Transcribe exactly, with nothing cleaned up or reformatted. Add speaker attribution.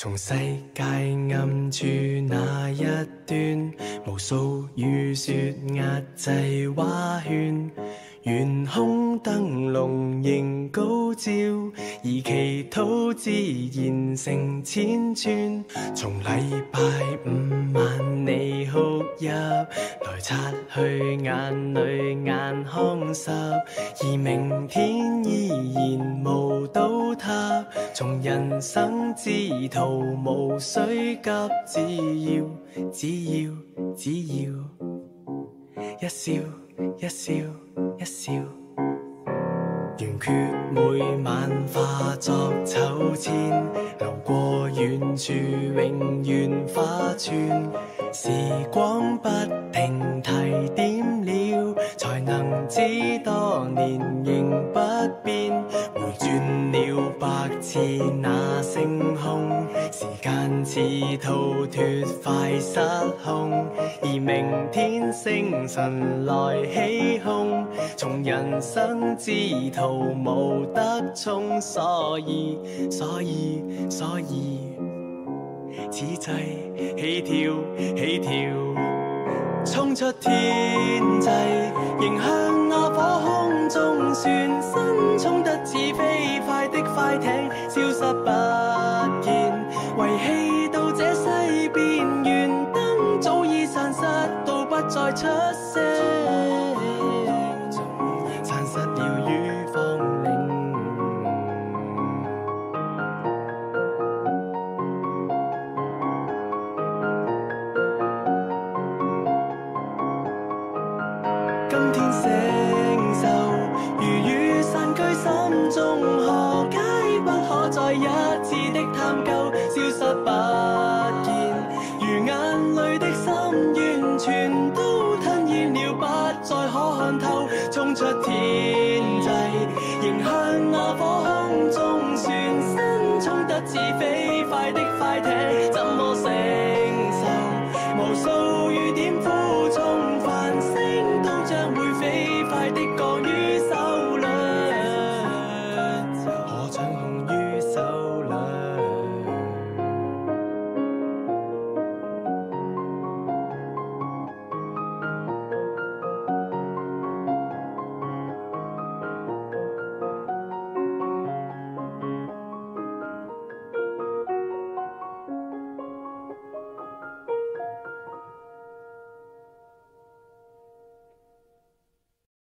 Speaker 1: 從世界暗處那一端，無數雨雪壓制畫圈，懸空燈籠仍高照，而祈禱自然成千串。從禮拜五晚你哭泣，來擦去眼淚眼眶濕，而明天依然無倒塌。從人生之途無需急，只要只要只要一笑一笑一笑。圓缺每晚化作秋千，流過遠處永遠花村。時光不停提點了，才能知多年仍不變。回轉了百次那星空，時間似逃脫快失控，而明天星辰來起哄。從人生之途無得衝，所以所以所以此際起跳起跳，衝出天際，迎向那火空中旋，身衝得似飛快的快艇，消失不見，遺棄到這西邊緣，燈早已散失到不再出聲，殘失了於芳嶺。今天承受如雨散居心中，何解不可再一次的探究，消失不見，如眼淚的心願全都吞咽了，不再可看透。衝出天際，迎向那火空中旋，身衝得似飛快的快艇，怎麼寫